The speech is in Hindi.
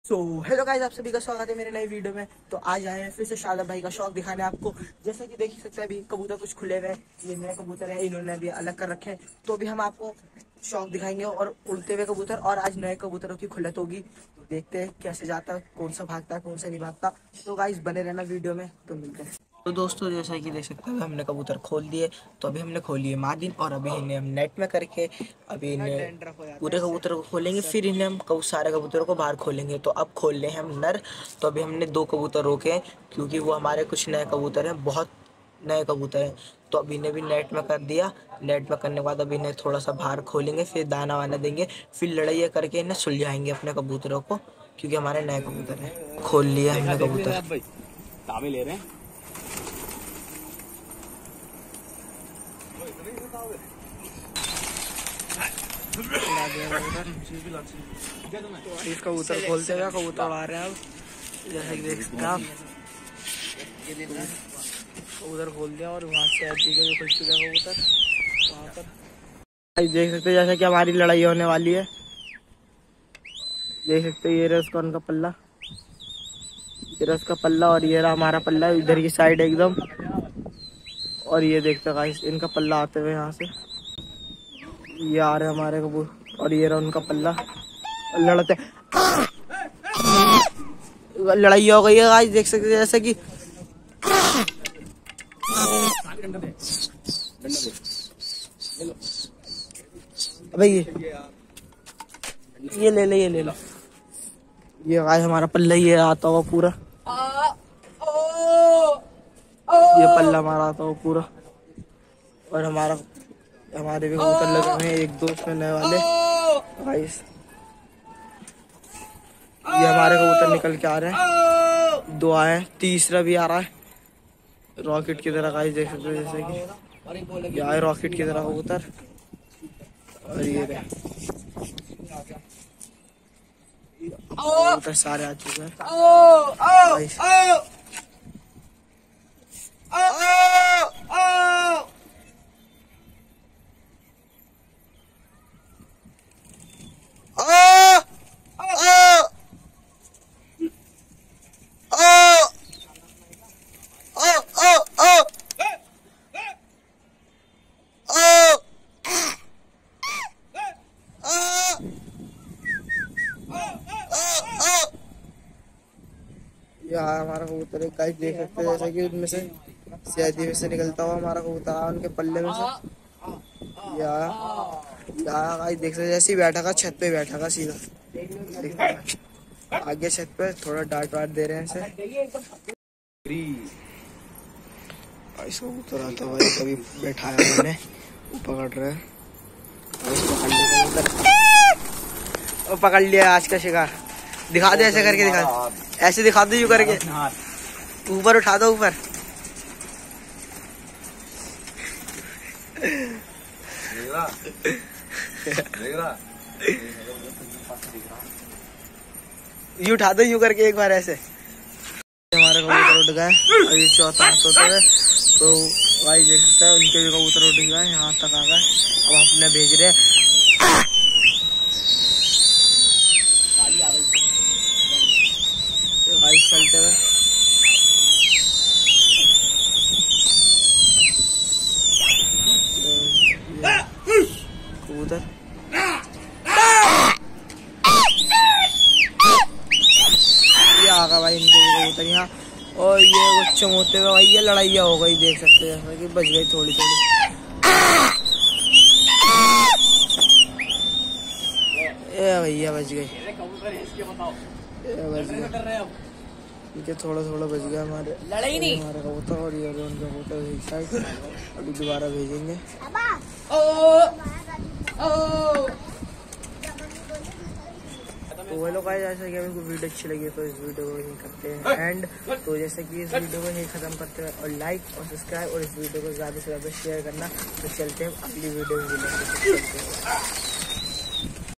हेलो गाइस, आप सभी का स्वागत है मेरे नए वीडियो में। तो आज आए हैं फिर से शादाब भाई का शौक दिखाने आपको। जैसे कि देख सकते हैं अभी कबूतर कुछ खुले हुए हैं, ये नए कबूतर है, इन्होंने अभी अलग कर रखे हैं। तो अभी हम आपको शौक दिखाएंगे और उड़ते हुए कबूतर, और आज नए कबूतरों की खुलत होगी। तो देखते हैं कैसे जाता है, कौन सा भागता है, कौन सा नहीं भागता। तो गाइस बने रहना वीडियो में, तो मिलते हैं। तो दोस्तों जैसा कि देख सकते हैं हमने कबूतर खोल दिए। तो अभी हमने खोल लिए मादिन, और अभी इन्हें हम नेट में करके अभी इन्हें पूरे कबूतर को खोलेंगे, फिर इन्हें हम सारे कबूतरों को बाहर खोलेंगे। तो अब खोल रहे हैं हम नर। तो अभी हमने 2 कबूतर रोके हैं क्योंकि वो हमारे कुछ नए कबूतर हैं, बहुत नए कबूतर हैं। तो अभी इन्हें भी नेट में कर दिया। नेट में करने के बाद अभी इन्हें थोड़ा सा बाहर खोलेंगे, फिर दाना वाना देंगे, फिर लड़ाई करके इन्हें सुलझाएंगे अपने कबूतरों को, क्योंकि हमारे नए कबूतर हैं। खोल लिया हमने कबूतर। ले रहे हैं। इस कबूतर खोलते हुए कबूतर आ रहे हैं। अब जैसे कि देख सकते हैं आप, कबूतर खोल दिया और वहाँ से आती है खुल चुका कबूतर वहाँ पर। देख सकते हैं जैसे कि हमारी लड़ाई होने वाली है। देख सकते हैं ये रहा उसका उनका पल्ला, ये रहा उसका पल्ला, और ये रहा हमारा पल्ला इधर की साइड एकदम। और ये देखते गाइस इनका पल्ला आते हुए यहाँ से ये आ रहे हमारे कबूतर, और ये रहा उनका पल्ला। लड़ते लड़ाई हो गई है गाइस, देख सकते हैं जैसे कि अबे ये ले ले, ये ले लो। ये गाइस हमारा पल्ला ये आता होगा पूरा, ये पल्ला हमारा आता होगा पूरा। और हमारे भी कबूतर लगे हुए हैं, एक दो उसमें नए वाले गाइस। ये हमारे कबूतर निकल के आ रहे हैं, 2 आए हैं, तीसरा भी आ रहा है रॉकेट की तरह गाइस। देख सकते हो जैसे कि ये आए रॉकेट की तरह कबूतर। और ये कबूतर सारे आ चुके हैं गाइस। यहाँ हमारा कबूतर है गाइस, देख सकते हैं जैसे कि उनमें से सीधी में से निकलता हुआ हमारा कबूतर आया उनके पल्ले में से। यहाँ गाइस देख सकते जैसे ही बैठा था छत पे बैठा था सीधा आगे छत पे, थोड़ा डांट वाट दे रहे हैं इसे। इस कबूतर आता हुआ कभी बैठाया मैंने, वो पकड़ रहा है, पकड़ लिया आज का शिकार। दिखा दे ऐसे करके, दिखा ऐसे दिखा दो, यूं करके ऊपर उठा दो ऊपर। यूं उठा दो यूं करके एक बार ऐसे। हमारे कबूतर उठ गए, अभी चौथा हाथ होते हुए। तो भाई देख सकते हैं उनके भी कबूतर उठ गए, यहाँ तक आ गए। अब हम अपने भेज रहे हैं। चलते हुए कबूतर ये आ गया भाई इनके कबूतर यहाँ। और ये गुच्छे होते हुए भाई ये लड़ाइया हो गई, देख सकते हैं जैसा कि बच गई थोड़ी थोड़ी। ये भैया बच गई, इनके थोड़ा थोड़ा बच गया हमारे हमारे कबूतर। और ये उनके कबूतर एक साइड, अभी दोबारा भेजेंगे। तो वो लोग आए, जैसे कि हमें कोई वीडियो अच्छी लगी तो इस वीडियो को यही करते हैं एंड। तो जैसे कि इस वीडियो को यही खत्म करते हैं, और लाइक और सब्सक्राइब और इस वीडियो को ज़्यादा से ज़्यादा शेयर करना। तो चलते हैं अगली वीडियो में मिलेंगे।